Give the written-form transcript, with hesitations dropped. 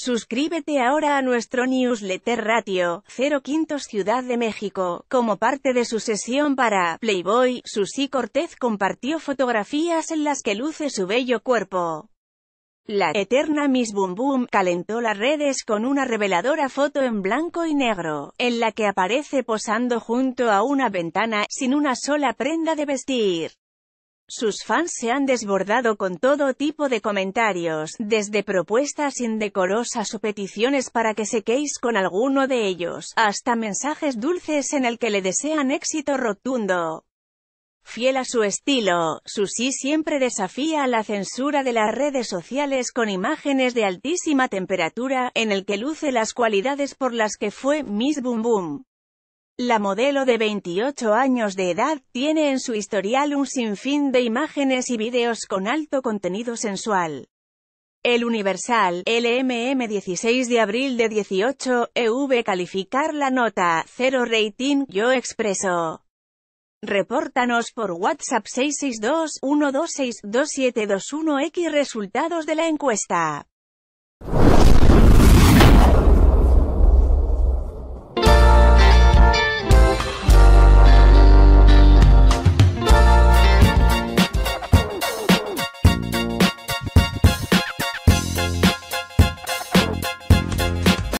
Suscríbete ahora a nuestro newsletter Ratio 05 Ciudad de México. Como parte de su sesión para Playboy, Susi Cortez compartió fotografías en las que luce su bello cuerpo. La eterna Miss Boom Boom calentó las redes con una reveladora foto en blanco y negro, en la que aparece posando junto a una ventana, sin una sola prenda de vestir. Sus fans se han desbordado con todo tipo de comentarios, desde propuestas indecorosas o peticiones para que se case con alguno de ellos, hasta mensajes dulces en el que le desean éxito rotundo. Fiel a su estilo, Susi siempre desafía a la censura de las redes sociales con imágenes de altísima temperatura, en el que luce las cualidades por las que fue Miss Boom Boom. La modelo de 28 años de edad tiene en su historial un sinfín de imágenes y vídeos con alto contenido sensual. El Universal, LMM 16 de abril de 18, EV calificar la nota, 0 rating, yo expreso. Repórtanos por WhatsApp 662-126-2721X resultados de la encuesta.